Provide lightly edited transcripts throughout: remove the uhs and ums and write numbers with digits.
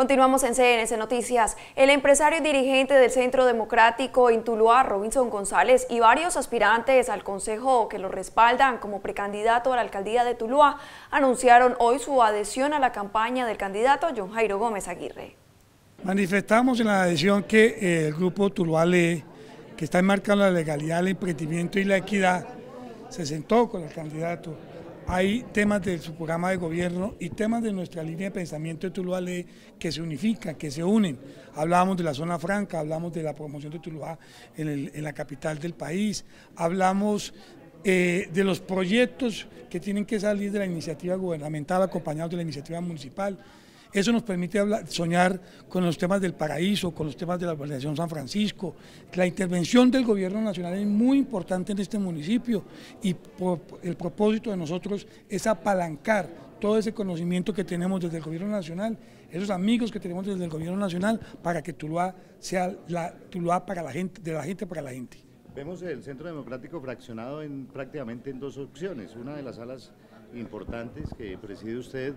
Continuamos en CNC Noticias. El empresario y dirigente del Centro Democrático en Tuluá, Robinson González, y varios aspirantes al Consejo que lo respaldan como precandidato a la alcaldía de Tuluá, anunciaron hoy su adhesión a la campaña del candidato John Jairo Gómez Aguirre. Manifestamos en la adhesión que el grupo Tuluá Lee, que está enmarcando la legalidad, el emprendimiento y la equidad, se sentó con el candidato. Hay temas de su programa de gobierno y temas de nuestra línea de pensamiento de Tuluá Lee que se unifican, que se unen. Hablamos de la zona franca, hablamos de la promoción de Tuluá en la capital del país, hablamos de los proyectos que tienen que salir de la iniciativa gubernamental acompañados de la iniciativa municipal. Eso nos permite soñar con los temas del paraíso, con los temas de la urbanización San Francisco. La intervención del gobierno nacional es muy importante en este municipio y el propósito de nosotros es apalancar todo ese conocimiento que tenemos desde el gobierno nacional, esos amigos que tenemos desde el gobierno nacional, para que Tuluá sea Tuluá para la gente, de la gente para la gente. Vemos el Centro Democrático fraccionado prácticamente en dos opciones. Una de las salas importantes que preside usted,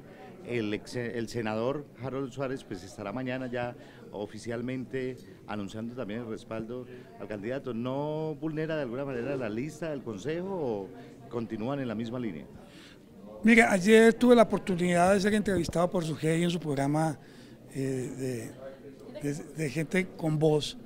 el senador Harold Suárez, pues estará mañana ya oficialmente anunciando también el respaldo al candidato. ¿No vulnera de alguna manera la lista del Consejo o continúan en la misma línea? Mira, ayer tuve la oportunidad de ser entrevistado por Sujei en su programa de Gente con Voz.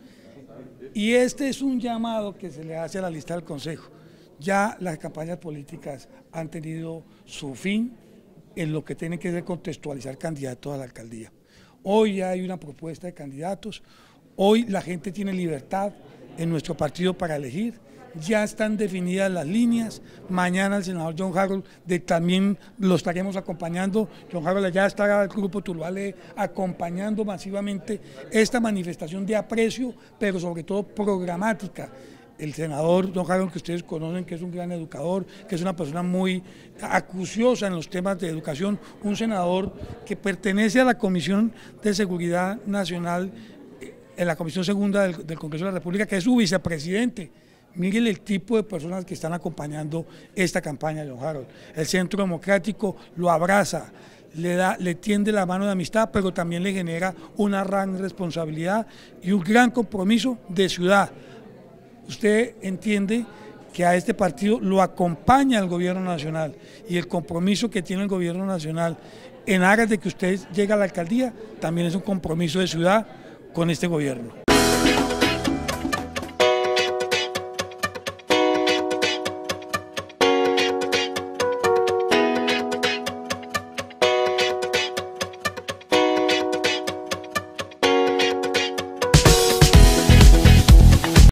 Y este es un llamado que se le hace a la lista del Consejo. Ya las campañas políticas han tenido su fin en lo que tiene que ver contextualizar candidatos a la alcaldía. Hoy ya hay una propuesta de candidatos, hoy la gente tiene libertad en nuestro partido para elegir, ya están definidas las líneas. Mañana el senador John Harold también lo estaremos acompañando. John Harold ya estará el grupo Tuluá Lee acompañando masivamente esta manifestación de aprecio, pero sobre todo programática. El senador John Harold, que ustedes conocen, que es un gran educador, que es una persona muy acuciosa en los temas de educación, un senador que pertenece a la Comisión de Seguridad Nacional, en la Comisión Segunda del Congreso de la República, que es su vicepresidente. Miren el tipo de personas que están acompañando esta campaña de John Harold. El Centro Democrático lo abraza, le tiende la mano de amistad, pero también le genera una gran responsabilidad y un gran compromiso de ciudad. Usted entiende que a este partido lo acompaña el gobierno nacional y el compromiso que tiene el gobierno nacional en aras de que usted llegue a la alcaldía también es un compromiso de ciudad con este gobierno.